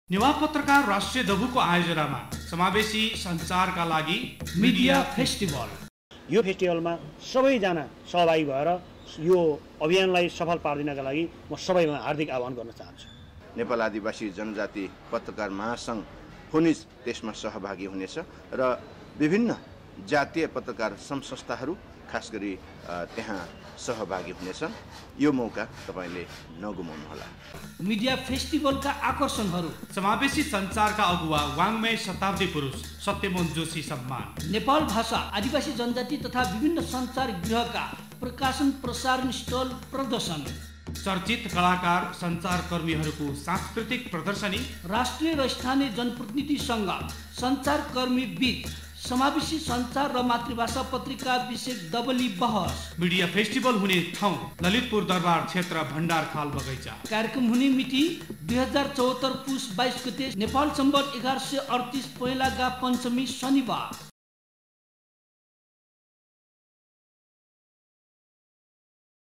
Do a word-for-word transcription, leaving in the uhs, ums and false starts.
नेवा पत्रकार राष्ट्रिय दबुको आयोजनामा समावेशी सञ्चारका लागि मिडिया फेस्टिभल। यो फेस्टिभलमा सबैजना सहभागी भएर यो अभियानलाई सफल पार्दिनका लागि म सबैमा हार्दिक आह्वान गर्न चाहन्छु। नेपाल आदिवासी जनजाति पत्रकार महासंघ फोनिज त्यसमा सहभागी हुनेछ र विभिन्न जातीय पत्रकार संस्थाहरू खास गरी त्यहाँ सहभागी हुनेछन्। यो मौका तपाईले नगुमाउनुहोला। मिडिया फेस्टिभलका आकर्षणहरू समावेशी सञ्चारका अगुवा वाङ्मय शताब्दी पुरुष सत्यमोहन जोशी सम्मान, नेपाल भाषा आदिवासी जनजाति तथा विभिन्न सञ्चार गृहका प्रकाशन प्रसारण स्टल प्रदर्शन, चर्चित कलाकार सञ्चारकर्मीहरूको सांस्कृतिक प्रदर्शनी, राष्ट्रिय र स्थानीय जनप्रतिनिधिसँग सञ्चारकर्मी बीच समावेशी सञ्चार र मातृभाषा पत्रिका विषय डबली बहस। मिडिया फेस्टिभल हुने ठाउँ ललितपुर दरबार क्षेत्र भण्डारखाल बगैँचा। कार्यक्रम हुने मिति दुई हजार चौहत्तर पुस बाइस गते नेपाल सम्वत एघार सय अडतिस पहिलागा पञ्चमी शनिबार।